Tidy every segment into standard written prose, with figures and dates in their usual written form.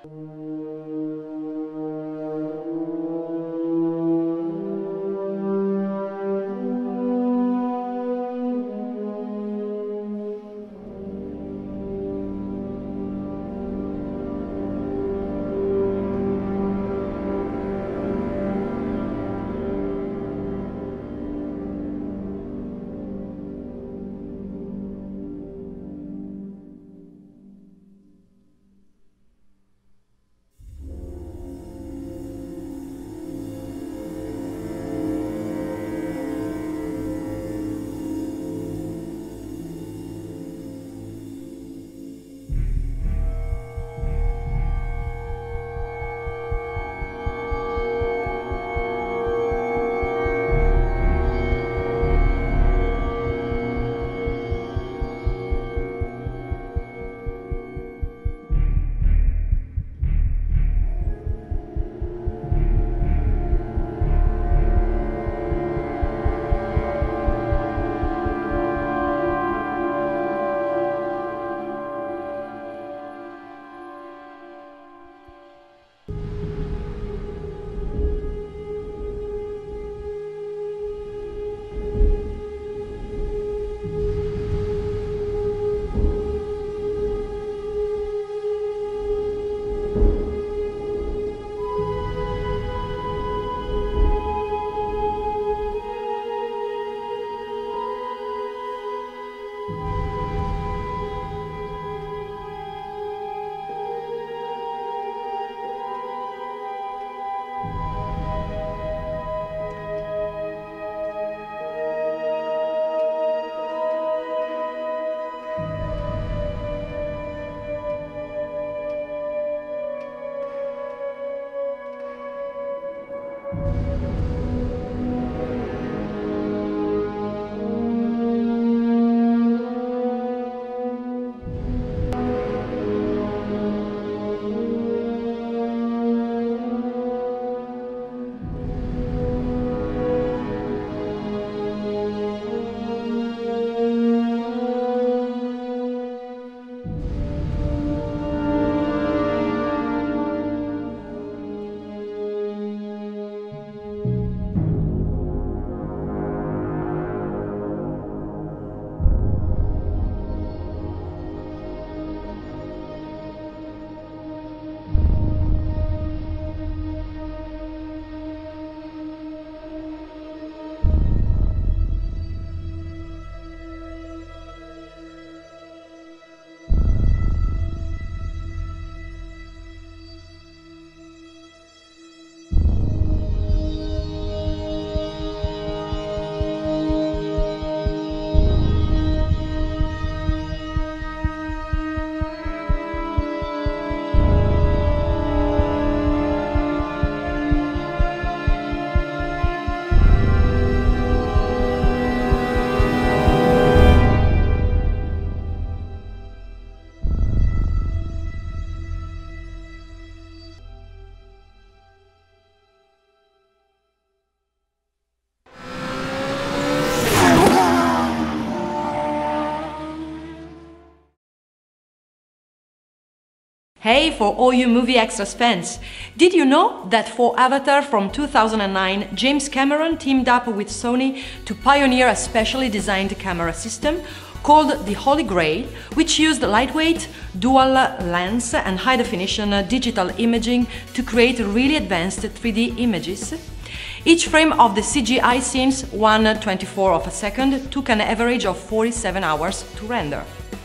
Hey, for all you Movie Extras fans! Did you know that for Avatar from 2009, James Cameron teamed up with Sony to pioneer a specially designed camera system called the Holy Grail, which used lightweight, dual lens and high-definition digital imaging to create really advanced 3D images? Each frame of the CGI scenes, 1/24 of a second, took an average of 47 hours to render.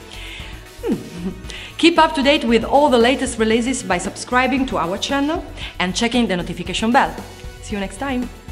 Keep up to date with all the latest releases by subscribing to our channel and checking the notification bell. See you next time!